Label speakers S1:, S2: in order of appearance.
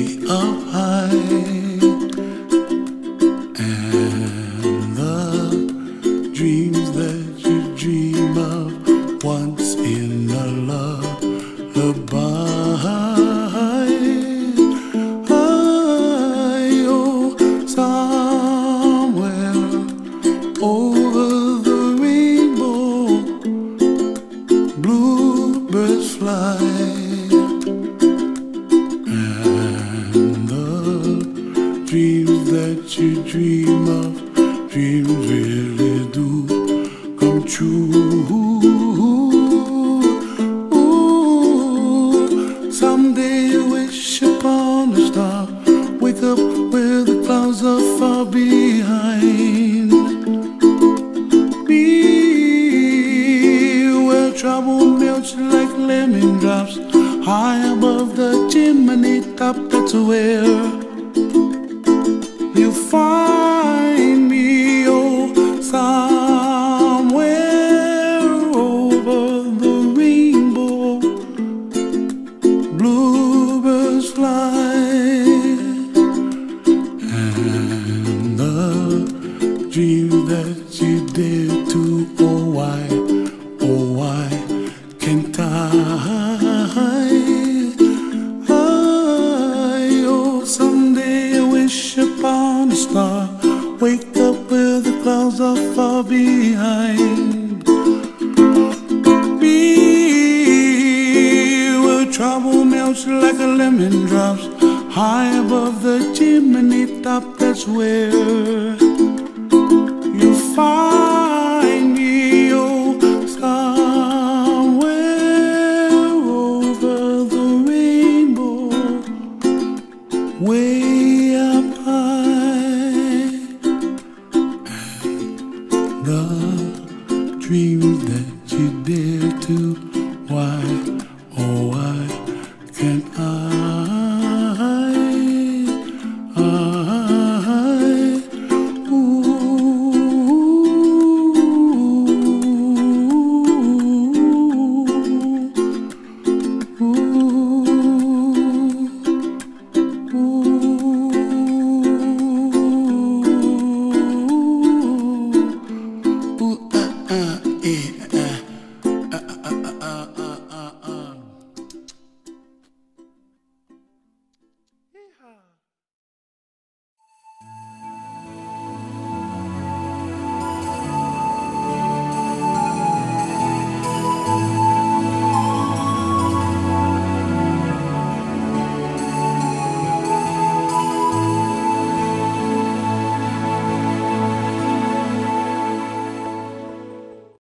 S1: up high, and the dreams that you dream of once in a lullaby. Oh, somewhere over the rainbow, bluebirds fly. Dreams that you dream of, dreams really do come true. Ooh, someday you wish upon a star, wake up where the clouds are far behind. Be where trouble melts like lemon drops, high above the chimney top. That's where you find me, oh, somewhere over the rainbow, bluebirds fly, and the dreams that you dare to, oh why can't I? Upon a star, wake up where the clouds are far behind. Be where trouble melts like a lemon drops, high above the chimney top. That's where you find me, oh, somewhere over the rainbow, way up high.